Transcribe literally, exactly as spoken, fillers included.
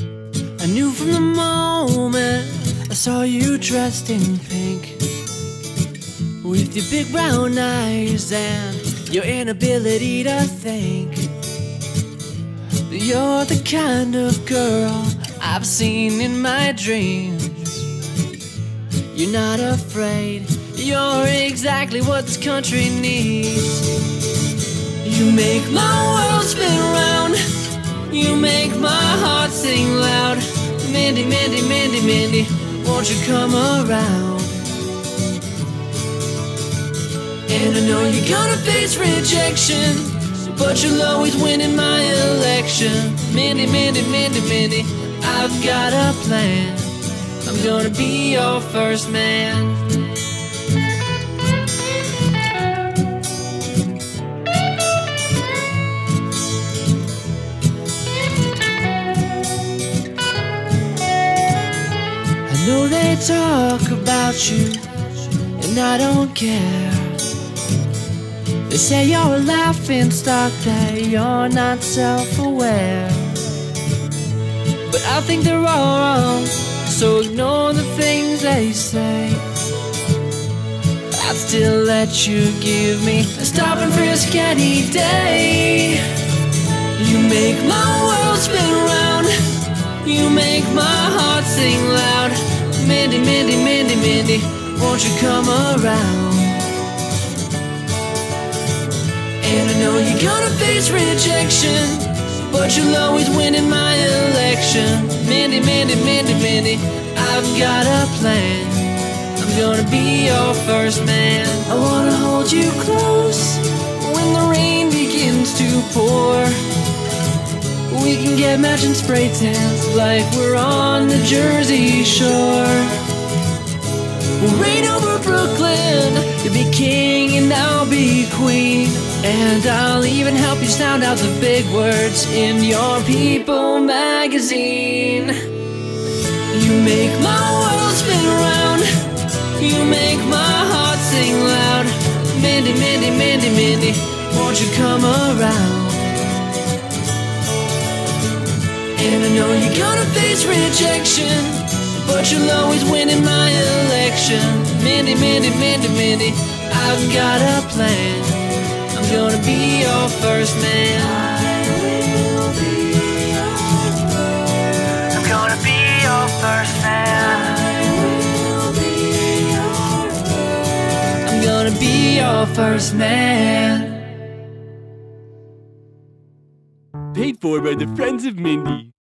I knew from the moment I saw you dressed in pink, with your big brown eyes and your inability to think. You're the kind of girl I've seen in my dreams. You're not afraid, you're exactly what this country needs. You make my world spin round, you make my heart sing loud. Mindy, Mindy, Mindy, Mindy, won't you come around? And I know you're gonna face rejection, but you'll always win in my election. Mindy, Mindy, Mindy, Mindy, I've got a plan. I'm gonna be your first man. I know they talk about you, and I don't care. They say you're a laughingstock, that you're not self-aware. But I think they're all wrong, so ignore the things they say. I'd still let you give me a stop and frisk any day. You make my world spin round, you make my heart sing loud. Mindy, Mindy, Mindy, Mindy, won't you come around? And I know you're gonna face rejection, but you'll always win in my election. Mindy, Mindy, Mindy, Mindy, I've got a plan. I'm gonna be your first man. I wanna hold you close when the rain begins to pour. We can get matching spray tans like we're on the Jersey Shore. We'll reign over Brooklyn, you'll be king and I'll be queen. And I'll even help you sound out the big words in your People magazine. You make my world spin round, you make my heart sing loud. Mindy, Mindy, Mindy, Mindy, won't you come around? And I know you're gonna face rejection, but you'll always win in my election. Mindy, Mindy, Mindy, Mindy, I've got a plan. I'm gonna be your first man. I will be your first. I'm gonna be your first man. I will be your first. I'm gonna be your first man. Paid for by the Friends of Mindy.